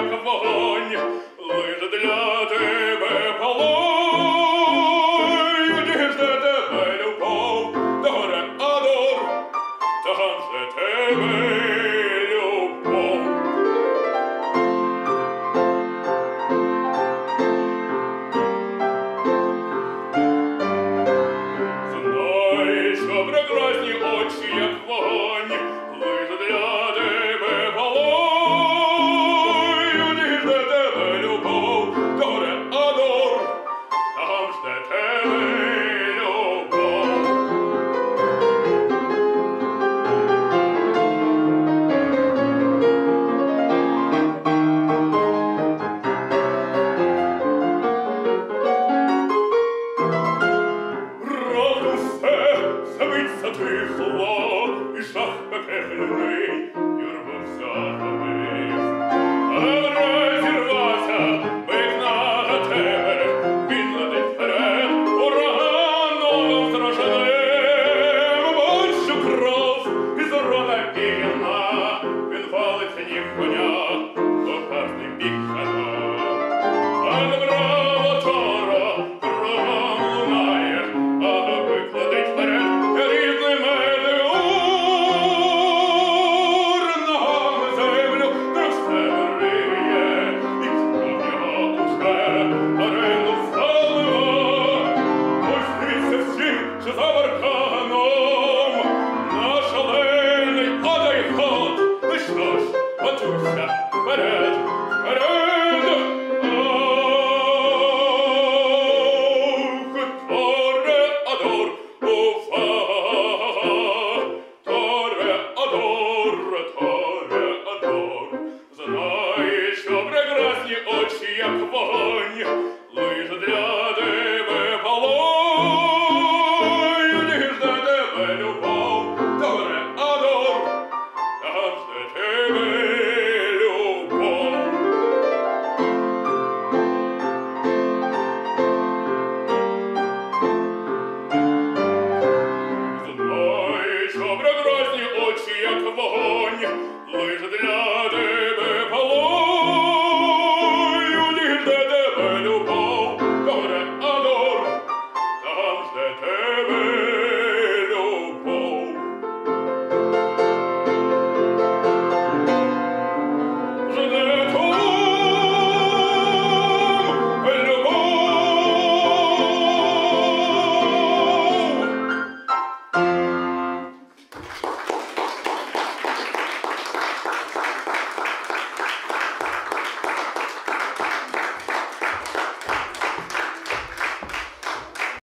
як вогонь, лиш для тебе палають, жде тебе любов, горе адор, там же тебе любов. Знай, що прекрасні очі, як вогонь, лиш для тебе палають, жде тебе любов, горе адор, там жде тебе любов. Раптом все забить затихло, і жах пекельний юрбу захопив. А враз зірвався бик на тебе, він летить вперед ураганом страшним. Бачу кров із рота піна, він валить ніг коня, опасний бік хана. А направо Торо кругом лунає, а бик летить вперед рідний Медеур. Ногами землю до себе риє, і кров його уже арену залива. Ось дивіться всі, що за барканом наш шалений падає ход. Ну що ж, готуйся, вперед, вперед! Тореадор, увага! Тореадор, Тореадор, знай, що прекрасні очі, як вогонь.